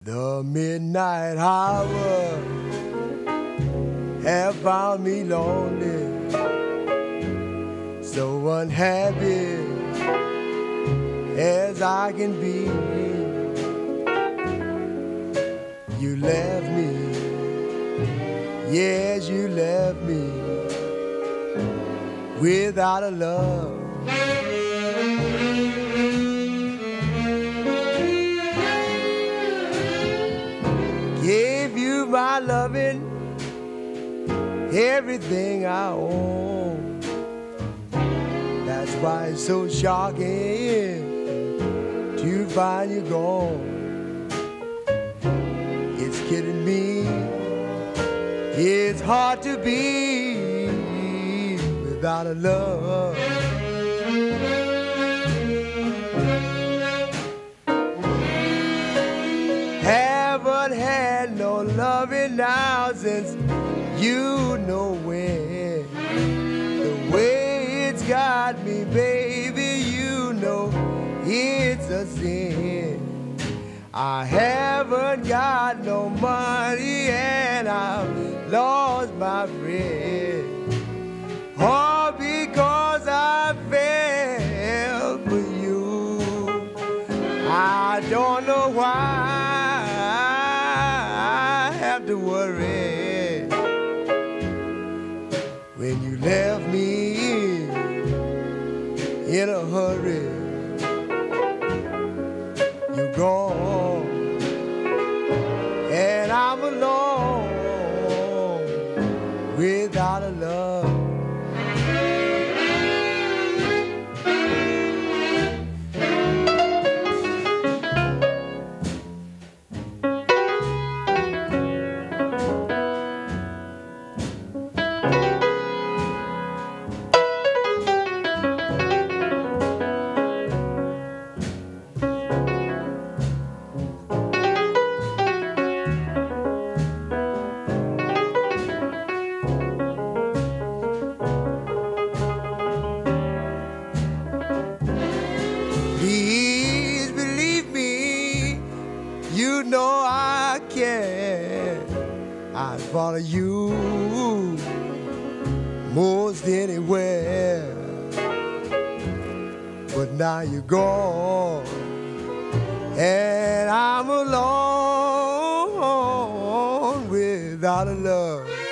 The midnight hour have found me lonely, so unhappy as I can be. You left me, yes, you left me without a love. Gave you my loving, everything I own. That's why it's so shocking to find you gone. It's killing me, it's hard to be without a love. Haven't had no loving now since you know when. The way it's got me, baby, you know it's a sin. I haven't got no money and I've lost my friend. All because I fell for you. I don't know why to worry when you left me in a hurry. You're gone and I'm alone without a love. Please believe me, you know I care. I'd follow you most anywhere. But now you're gone and I'm alone without a love.